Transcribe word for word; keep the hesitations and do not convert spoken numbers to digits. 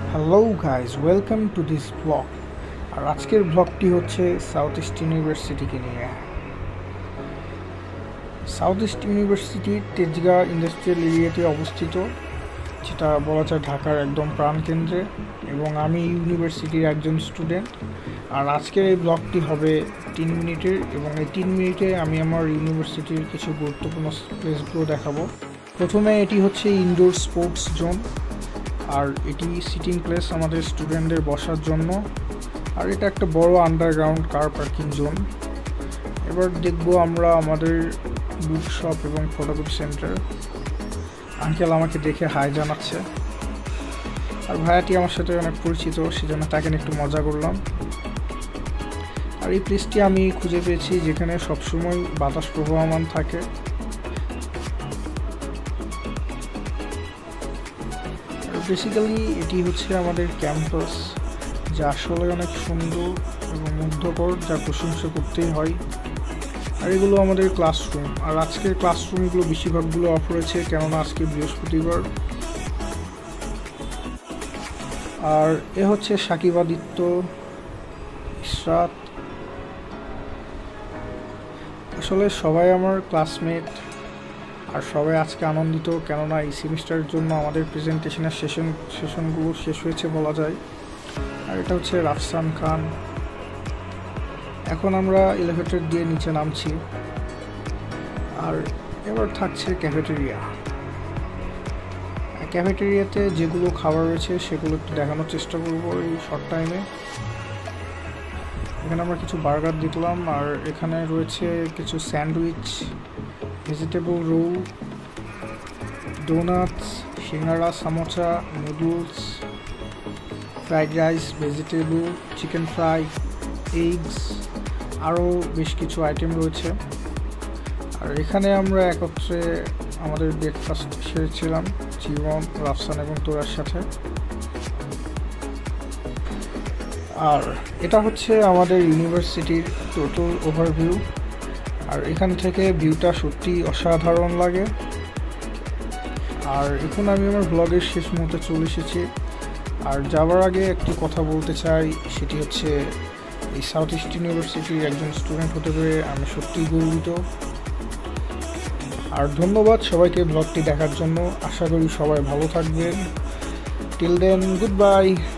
Hello guys, welcome to this blog. আর আজকের ব্লগটি হচ্ছে সাউথ ইস্ট ইউনিভার্সিটিকে নিয়ে। South east university Tejgaon industrial এরিয়াতে অবস্থিত, যেটা বলা যায় ঢাকার একদম প্রাণকেন্দ্রে, এবং আমি ইউনিভার্সিটির একজন স্টুডেন্ট। আর আজকের এই ব্লগটি হবে তিন মিনিটের, এবং এই তিন মিনিটে আমি আমার ইউনিভার্সিটির কিছু গুরুত্বপূর্ণ প্লেসগুলো দেখাবো। প্রথমে এটি হচ্ছে ইনডোর স্পোর্টস জোন, আর এটি সিটিং প্লেস আমাদের স্টুডেন্টদের বসার জন্য। আর এটা একটা বড় আন্ডারগ্রাউন্ড কার পার্কিং জোন। এবার দেখবো আমরা আমাদের বুক শপ এবং ফটোগ্রাফি সেন্টার। আঙ্কেল আমাকে দেখে হাই জানাচ্ছে, আর ভাইয়াটি আমার সাথে অনেক পরিচিত, সেজন্য তাকে নিয়ে একটু মজা করলাম। আর এই প্লেসটি আমি খুঁজে পেয়েছি যেখানে সবসময় বাতাস প্রবাহমান থাকে। বেসিক্যালি এটি হচ্ছে আমাদের ক্যাম্পাস, যা আসলে অনেক সুন্দর এবং মুগ্ধকর, যা প্রশংসা করতেই হয়। আর এগুলো আমাদের ক্লাসরুম। আর আজকের ক্লাসরুমগুলো বেশিরভাগগুলো অফ রয়েছে, কেননা আজকে বৃহস্পতিবার। আর এ হচ্ছে সাকিব, আদিত্য, ইশরাত। আসলে সবাই আমার ক্লাসমেট, আর সবাই আজকে আনন্দিত, কেননা এই সেমিস্টারের জন্য আমাদের প্রেজেন্টেশনের সেশন সেশনগুলো শেষ হয়েছে বলা যায়। আর এটা হচ্ছে রাফসান খান। এখন আমরা এলিভেটর দিয়ে নিচে নামছি। আর এবার থাকছে ক্যাফেটেরিয়া। ক্যাফেটেরিয়াতে যেগুলো খাবার রয়েছে সেগুলো একটু দেখানোর চেষ্টা করবো এই শর্ট টাইমে। এখানে আমরা কিছু বার্গার দেখলাম, আর এখানে রয়েছে কিছু sandwich, vegetable roll, donuts, singara, samosa, noodles, fried rice, vegetable, chicken fry, eggs, আরও বেশ কিছু আইটেম রয়েছে। আর এখানে আমরা একত্রে আমাদের ব্রেকফাস্ট সেরেছিলাম জীবন, রাফসান এবং তোরার সাথে। আর এটা হচ্ছে আমাদের ইউনিভার্সিটির টোটাল ওভারভিউ। আর এখান থেকে ভিউটা সত্যি অসাধারণ লাগে। আর এখন আমি আমার ব্লগের শেষ মুহূর্তে চলে এসেছি। আর যাওয়ার আগে একটি কথা বলতে চাই, সেটি হচ্ছে এই সাউথ ইস্ট ইউনিভার্সিটির একজন স্টুডেন্ট হতে পেরে আমি সত্যিই গর্বিত। আর ধন্যবাদ সবাইকে ব্লগটি দেখার জন্য। আশা করি সবাই ভালো থাকবেন। Till then, good bye.